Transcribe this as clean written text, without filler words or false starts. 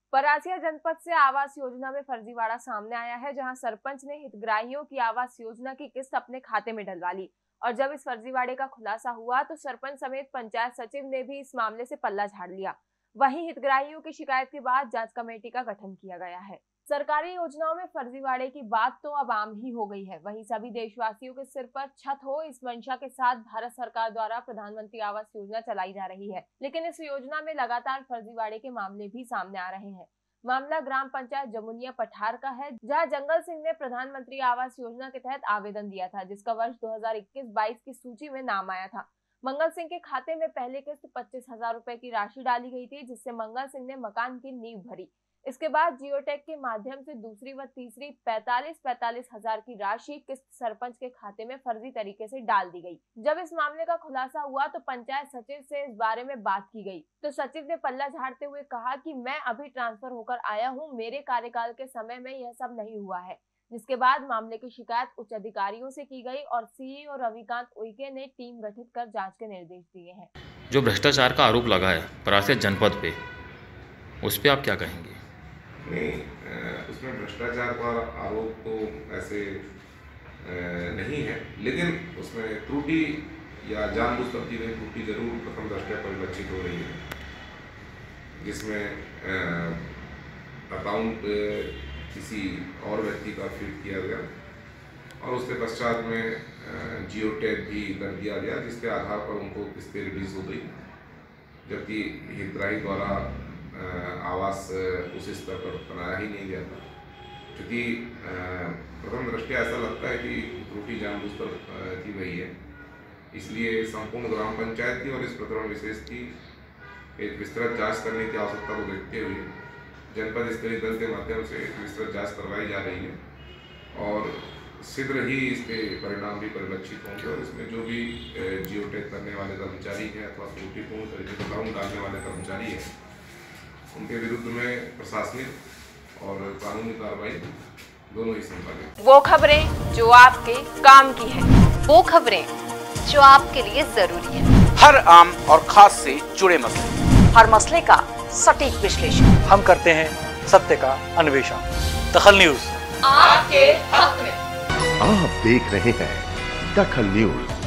परासिया जनपद से आवास योजना में फर्जीवाड़ा सामने आया है, जहां सरपंच ने हितग्राहियों की आवास योजना की किस्त अपने खाते में डलवा ली। और जब इस फर्जीवाड़े का खुलासा हुआ तो सरपंच समेत पंचायत सचिव ने भी इस मामले से पल्ला झाड़ लिया। वहीं हितग्राहियों की शिकायत के बाद जांच कमेटी का गठन किया गया है। सरकारी योजनाओं में फर्जीवाड़े की बात तो अब आम ही हो गई है। वहीं सभी देशवासियों के सिर पर छत हो, इस मंशा के साथ भारत सरकार द्वारा प्रधानमंत्री आवास योजना चलाई जा रही है, लेकिन इस योजना में लगातार फर्जीवाड़े के मामले भी सामने आ रहे हैं। मामला ग्राम पंचायत जमुनिया पठार का है, जहां जंगल सिंह ने प्रधानमंत्री आवास योजना के तहत आवेदन दिया था, जिसका वर्ष 2021-22 की सूची में नाम आया था। मंगल सिंह के खाते में पहले किस्त 25,000 रुपए की राशि डाली गई थी, जिससे मंगल सिंह ने मकान की नींव भरी। इसके बाद जियोटेक के माध्यम से दूसरी व तीसरी 45 हजार की राशि किस्त सरपंच के खाते में फर्जी तरीके से डाल दी गई। जब इस मामले का खुलासा हुआ तो पंचायत सचिव से इस बारे में बात की गई, तो सचिव ने पल्ला झाड़ते हुए कहा कि मैं अभी ट्रांसफर होकर आया हूं, मेरे कार्यकाल के समय में यह सब नहीं हुआ है। जिसके बाद मामले की शिकायत उच्च अधिकारियों से की गई और सीईओ रविकांत उइके ने टीम गठित कर जांच के निर्देश दिए हैं। जो भ्रष्टाचार का आरोप लगा है परासिया जनपद पे, उस पे आप क्या कहेंगे? नहीं, उसमें भ्रष्टाचार का आरोप तो ऐसे नहीं है, लेकिन उसमें त्रुटि या जानबूझकर में त्रुटि जरूर प्रथम दृष्टया परिलक्षित हो रही है, जिसमें अकाउंट किसी और व्यक्ति का फीड किया गया और उसके पश्चात में जियोटेक भी कर दिया गया, जिसके आधार पर उनको किस्तें रिलीज हो गई, जबकि हितग्राही द्वारा आवास उस स्तर पर बनाया ही नहीं गया था। क्योंकि प्रथम दृष्टया ऐसा लगता है कि त्रुटि जानबूझकर की गई है, इसलिए संपूर्ण ग्राम पंचायत की और इस प्रकरण विशेष की एक विस्तृत जांच करने की आवश्यकता को देखते हुए जनपद स्तरीय दल के माध्यम से एक विस्तृत जांच करवाई जा रही है और शीघ्र ही इसके परिणाम भी परिलक्षित होंगे और इसमें जो भी जियोटेक करने वाले कर्मचारी हैं अथवा त्रुटिपूर्ण तरीके से अकाउंट डालने वाले कर्मचारी हैं, उनके विरुद्ध में प्रशासनिक और कानूनी कार्रवाई दोनों ही संभाले। वो खबरें जो आपके काम की है, वो खबरें जो आपके लिए जरूरी है, हर आम और खास से जुड़े मसले, हर मसले का सटीक विश्लेषण हम करते हैं, सत्य का अन्वेषण। दखल न्यूज आपके हक में। आप देख रहे हैं दखल न्यूज।